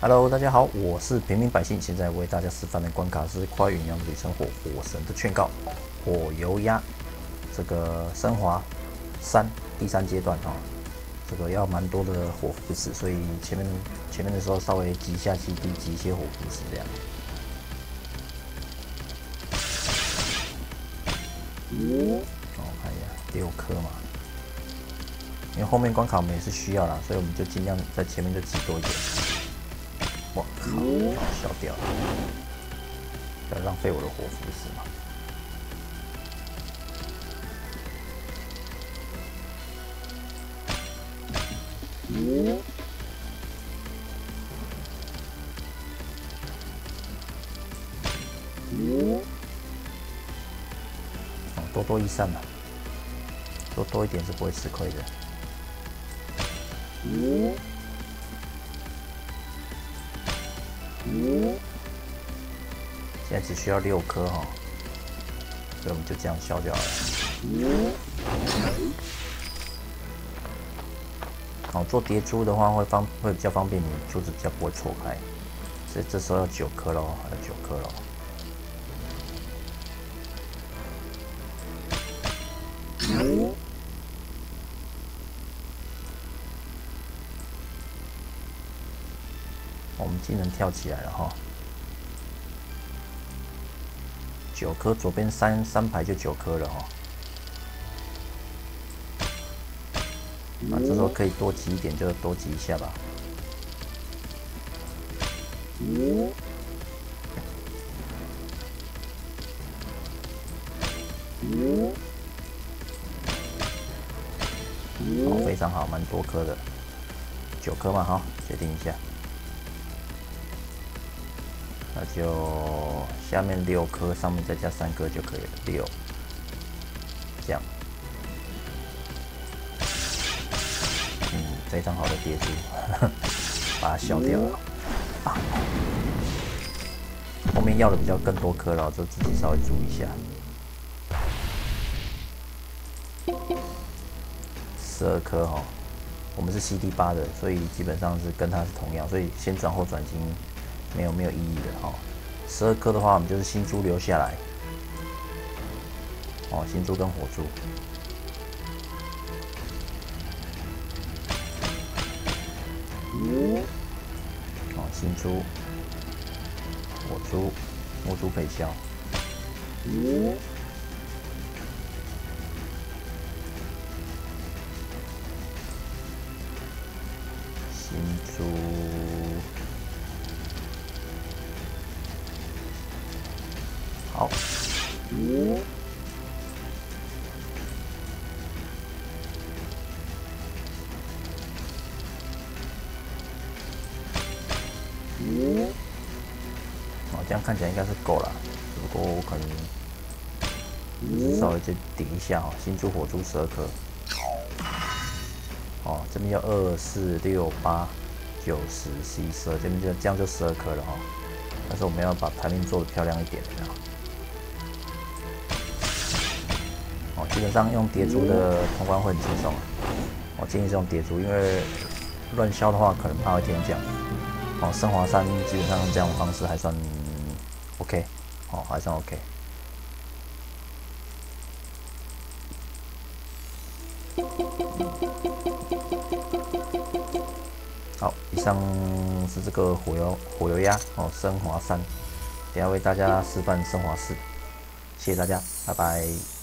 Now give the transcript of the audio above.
Hello，大家好，我是平民百姓，现在为大家示范的关卡是快云阳旅程火神的劝告火油鸭这个升华3第3阶段啊，这个要蛮多的火符石，所以前面的时候稍微挤一下基地，挤一些火符石这样。看一下6颗嘛，因为后面关卡我们也是需要啦，所以我们就尽量在前面就挤多一点。我靠，消掉了，不要浪费我的火符石嘛。多益善嘛，多一点是不会吃亏的。现在只需要6颗哈，所以我们就这样消掉了。好，做叠珠的话会比较方便，你珠子比较不会错开。所以这时候要9颗咯，还有9颗咯。我们技能跳起来了哈，9颗，左边三排就9颗了哈。那这时候可以多挤一点，就多挤一下吧。好，非常好，蛮多颗的，9颗嘛哈，决定一下。那就下面6颗，上面再加3颗就可以了，6，这样。非常好的叠珠，把它消掉了。后面要的比较更多颗了，就自己稍微注意一下。12颗哈，我们是 CD8 的，所以基本上是跟它是同样，所以先转后转金没有意义的哈。12颗的话，我们就是新珠留下来，哦，新珠跟火珠。哦，新珠、火珠、木珠可以消。新珠，好。这样看起来应该是够了，只不过我可能稍微再顶一下哦。新珠、火珠12颗，哦，这边要2、4、6、8、9、10、11、12，这边这样就12颗了哈。但是我们要把牌面做得漂亮一点，哦，基本上用叠珠的通关会很轻松。我建议是用叠珠，因为乱消的话可能怕会天降。哦，升华3基本上用这样的方式还算 OK， 哦，还算 OK。好，以上是这个火油鸭哦，升华3，等下为大家示范升华4，谢谢大家，拜拜。